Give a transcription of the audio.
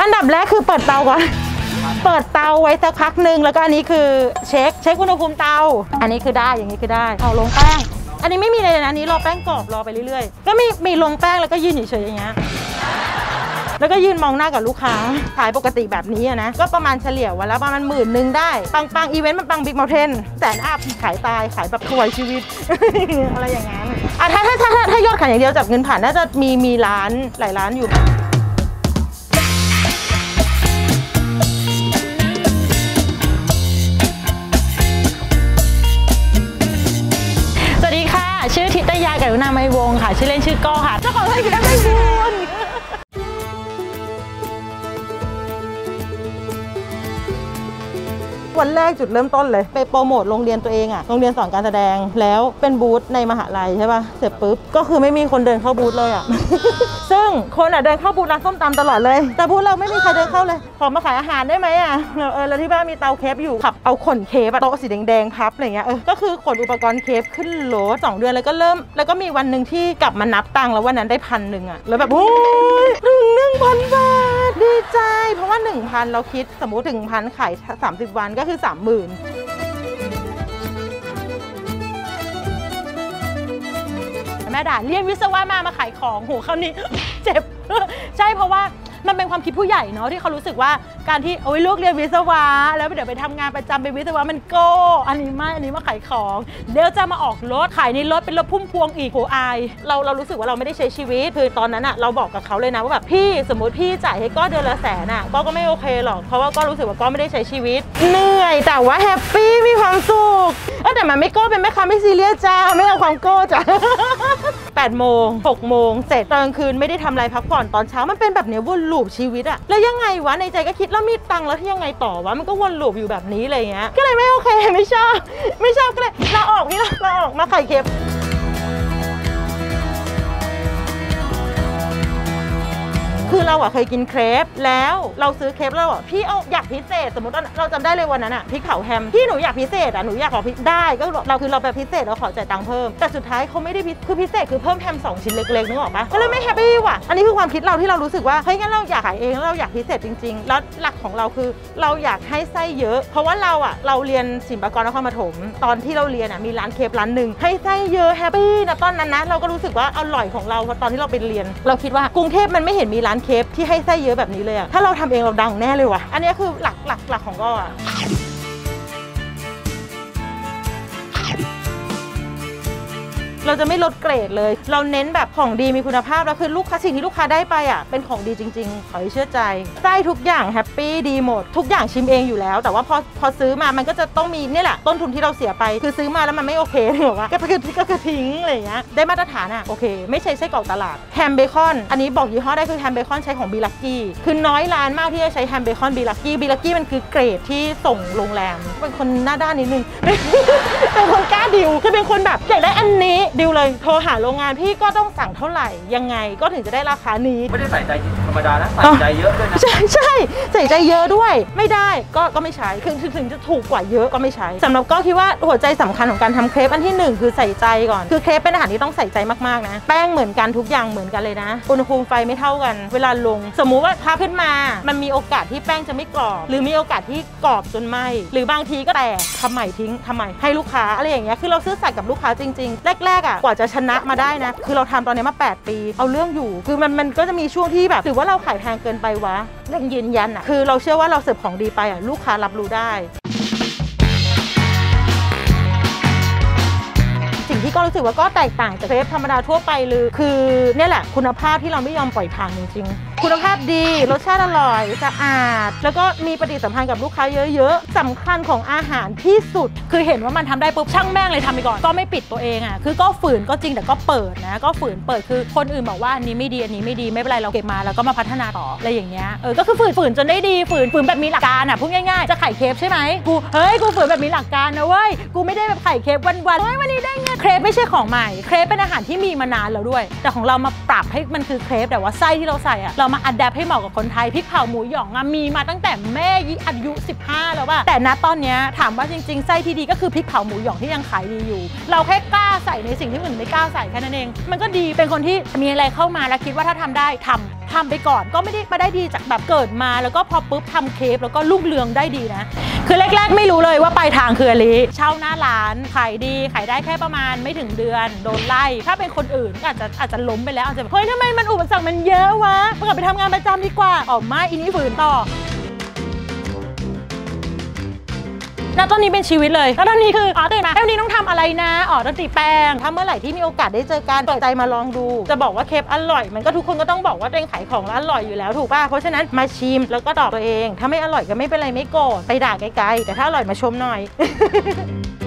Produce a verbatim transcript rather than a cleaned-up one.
อันดับแรกคือเปิดเตาก่อนเปิดเตาไว้สักพักหนึ่งแล้วก็อันนี้คือเช็คเช็คอุณหภูมิเตาอันนี้คือได้อย่างนี้คือได้เอาลงแป้งอันนี้ไม่มีเลยนะอันนี้รอแป้งกรอบรอไปเรื่อยๆก็มีมีลงแป้งแล้วก็ยืนเฉยๆอย่างเงี้ยแล้วก็ยืนมองหน้ากับลูกค้าขายปกติแบบนี้นะก็ประมาณเฉลี่ยวันละประมาณหมื่นหนึ่งได้ปังปังอีเวนต์มันปังบิ๊กเมลเทนแสนอัพขายตายขายแบบถวยชีวิต อะไรอย่างนั้นอ่ะถ้าถ้าถ้าถ้ายอดขายอย่างเดียวจับเงินผ่านน่าจะมีมีร้านหลายร้านอยู่ชื่อทิตยากรุณาไมวงค่ะชื่อเล่นชื่อก้อค่ะเจ้าของธุรกิจไมวงวันแรกจุดเริ่มต้นเลยไปโปรโมทโรงเรียนตัวเองอะโรงเรียนสอนการแสดงแล้วเป็นบูธในมหาลัยใช่ป่ะเสร็จปุ๊บก็คือไม่มีคนเดินเข้าบูธเลยอะ ซึ่งคนอะเดินเข้าบูธร้านส้มตำตลอดเลยแต่บูธเราไม่มีใครเดินเข้าเลยขอมาขายอาหารได้ไหมอะเออแล้วที่บ้านมีเตาเคฟอยู่ขับเอาขนเคฟโต๊ะสีแดงๆพับอะไรเงี้ยเออก็คือขนอุปกรณ์เคฟขึ้นรถสองเดือนแล้วก็เริ่มแล้วก็มีวันหนึ่งที่กลับมานับตังค์แล้ววันนั้นได้พันหนึ่งอะแล้วแบบโอ้ยถึงหนึ่งพันบาทดีใจเพราะว่าหนึ่งพันเราคิดสมมุติถึงพันขายสามสิบวันก็คือสามหมื่นแม่ด่าเรียนวิศวะมามาขายของโหคำนี้เจ็บใช่เพราะว่ามันเป็นความคิดผู้ใหญ่เนาะที่เขารู้สึกว่าการที่โอ้ยลูกเรียนวิศวะแล้วเดี๋ยวไปทำงานประจำเป็นวิศวะมันโก้อันนี้ไม่อันนี้มาขายของเดี๋ยวจะมาออกรถขายในรถเป็นรถพุ่มพวงอีกโหอายเราเรารู้สึกว่าเราไม่ได้ใช้ชีวิตคือตอนนั้นอะเราบอกกับเขาเลยนะว่าแบบพี่สมมติพี่จ่ายให้ก้อเดือนละแสนอะก้อก็ไม่โอเคหรอกเพราะว่าก้อรู้สึกว่าก้อไม่ได้ใช้ชีวิตเหนื่อยแต่ว่าแฮปปี้มีความสุขเออแต่มันไม่โก้เป็นแม่ค้าไม่ซีเรียสจ้าไม่เอาความโก้จ้าแปดโมงหกโมงเสร็จตอนกลางคืนไม่ได้ทำอะไรพักผ่อนตอนเช้ามันเป็นแบบนี้วนลูปชีวิตอะแล้วยังไงวะในใจก็คิดแล้วมีตังค์แล้วที่ยังไงต่อวะมันก็วนลูปอยู่แบบนี้เลยเงี้ยก็เลยไม่โอเคไม่ชอบไม่ชอบก็เลยลาออกนี่ละลาออกมาขายเคฟคือเราอะเคยกินเครปแล้วเราซื้อเครปแล้วอะพี่เอาอยากพิเศษสมมติเราจำได้เลยวันนั้นอะพริกเผาแฮมพี่หนูอยากพิเศษอะหนูอยากขอพิได้ก็เราคือเราไปพิเศษเราขอจ่ายตังค์เพิ่มแต่สุดท้ายเขาไม่ได้พิคือพิเศษคือเพิ่มแฮมสองชิ้นเล็กๆนึกออกปะก็เลยไม่แฮปปี้ว่ะอันนี้คือความคิดเราที่เรารู้สึกว่าเฮ้ยงั้นเราอยากขายเองแล้วเราอยากพิเศษจริงๆแล้วหลักของเราคือเราอยากให้ไส้เยอะเพราะว่าเราอะเราเรียนศิลปากรนครปฐมตอนที่เราเรียนอะมีร้านเคฟร้านหนึ่งให้ไส้เยอะแฮปปี้นะตอนนั้นนะเราก็รู้สึกว่าอร่อยของเราเพราะตอนที่เราไปเรียนเราคิดว่ากรุงเทพมันไม่เห็นมีร้านเคฟที่ให้ไส้เยอะแบบนี้เลยอะถ้าเราทำเองเราดังแน่เลยว่ะอันนี้คือหลักหลักหลักของก็อะเราจะไม่ลดเกรดเลยเราเน้นแบบของดีมีคุณภาพแล้วคือลูกค้าสิ่งที่ลูกค้าได้ไปอ่ะเป็นของดีจริงๆขอให้เชื่อใจไส้ทุกอย่างแฮปปี้ดีหมดทุกอย่างชิมเองอยู่แล้วแต่ว่าพอพอซื้อมามันก็จะต้องมีนี่แหละต้นทุนที่เราเสียไปคือซื้อมาแล้วมันไม่โอเคหรอกว่าก็คือก็คือทิ้งอะไรอย่างเงี้ยได้มาตรฐานอ่ะโอเคไม่ใช่ไส้กรอกตลาดแฮมเบคอนอันนี้บอกยี่ห้อได้คือแฮมเบคอนใช้ของบีลักกี้คือน้อยร้านมากที่จะใช้แฮมเบคอนบีลักกี้บีลักกี้มันคือเกรดที่ส่งโรงแรมเป็นคนหน้าด้านนิดนึงเป็นคนกล้าดิวคือเป็นคนแบบอยากได้อันนี้ดิวเลยโทรหาโรงงานพี่ก็ต้องสั่งเท่าไหร่ยังไงก็ถึงจะได้ราคานี้ไม่ได้ใส่ใจธรรมดานะใส่ใจเยอะด้วยนะใช่ใช่ใส่ใจเยอะด้วยไม่ได้ก็ก็ไม่ใช้คือถึงจะถูกกว่าเยอะก็ไม่ใช้สำหรับก็คิดว่าหัวใจสำคัญของการทำเครปอันที่หนึ่งคือใส่ใจก่อนคือเครปเป็นอาหารที่ต้องใส่ใจมากๆนะแป้งเหมือนกันทุกอย่างเหมือนกันเลยนะอุณหภูมิไฟไม่เท่ากันเวลาลงสมมุติว่าพาขึ้นมามันมีโอกาสที่แป้งจะไม่กรอบหรือมีโอกาสที่กรอบจนไหมหรือบางทีก็แตกทำใหม่ทิ้งทำใหม่ให้ลูกค้าอะไรอย่างเงี้ยคือเราซื่อสัตย์กับลูกค้าจริงๆแรกๆอ่ะกว่าจะชนะมาได้นะคือเราทำตอนนี้มาแปดปีเอาเรื่องอยู่คือมันมันก็จะมีช่วงที่แบบถือว่าเราขายแพงเกินไปวะยังยืนยันอ่ะคือเราเชื่อว่าเราเสิร์ฟของดีไปอ่ะลูกค้ารับรู้ได้สิ่งที่ก็รู้สึกว่าก็แตกต่างจากเครปธรรมดาทั่วไปเลยคือเนี่ยแหละคุณภาพที่เราไม่ยอมปล่อยผ่านจริงๆคุณภาพดีรสชาติอร่อยสะอาดแล้วก็มีปฏิสัมพันธ์กับลูกค้าเยอะๆสำคัญของอาหารที่สุดคือเห็นว่ามันทำได้ปุ๊บช่างแม่งเลยทำไปก่อนก็ไม่ปิดตัวเองอ่ะคือก็ฝืนก็จริงแต่ก็เปิดนะก็ฝืนเปิดคือคนอื่นบอกว่าอันนี้ไม่ดีอันนี้ไม่ดีไม่เป็นไรเราเก็บมาแล้วก็มาพัฒนาต่ออะไรอย่างเงี้ยเออก็คือฝืนฝืนจนได้ดีฝืนฝืนแบบมีหลักการอ่ะพูดง่ายๆจะไข่เคฟใช่ไหมกูเฮ้ยกูฝืนแบบมีหลักการนะเว้ยกูไม่ได้แบบไข่เคฟวันๆเฮ้ยวันนี้ได้ไงเครปไม่ใช่ของใหม่เครปเป็นอาหารที่มีมานานแล้วด้วยแต่ของเรามาปรับให้มันคือเครปแต่ว่าไส้ที่เราใส่อ่ะเรามาอัดแอปให้เหมาะกับคนไทยพริกเผาหมูหยองมีมาตั้งแต่แม่อายุสิบห้าแล้วว่าแต่ณตอนนี้ถามว่าจริงๆไส้ที่ดีก็คือพริกเผาหมูหยองที่ยังขายดีอยู่เราแค่กล้าใส่ในสิ่งที่อื่นไม่กล้าใส่แค่นั้นเองมันก็ดีเป็นคนที่มีอะไรเข้ามาแล้วคิดว่าถ้าทำได้ทำทำไปก่อนก็ไม่ได้มาได้ดีจากแบบเกิดมาแล้วก็พอปุ๊บทำเคปแล้วก็รุ่งเรืองได้ดีนะคือแรกๆไม่รู้เลยว่าปลายทางคืออะไรเช่าหน้าร้านขายดีขายได้แค่ประมาณไม่ถึงเดือนโดนไล่ถ้าเป็นคนอื่นก็อาจจะอาจจะล้มไปแล้วอาจจะเฮ้ยทำไมมันอุปสรรคมันเยอะวะกลับไปทำงานประจำดีกว่าออกมาอีนี้ฝืนต่อแล้วตอนนี้เป็นชีวิตเลยแล้วตอนนี้คืออ๋อตื่นมาแล้ววันนี้ต้องทำอะไรนะอ๋อต้องตีแป้งถ้าเมื่อไหร่ที่มีโอกาสได้เจอกันเปิดใจมาลองดูจะบอกว่าเคปอร่อยมันก็ทุกคนก็ต้องบอกว่าตัวเองขายของแล้วอร่อยอยู่แล้วถูกป่ะเพราะฉะนั้นมาชิมแล้วก็ตอบตัวเองถ้าไม่อร่อยก็ไม่เป็นไรไม่โกรธไปด่าไกลๆแต่ถ้าอร่อยมาชมหน่อย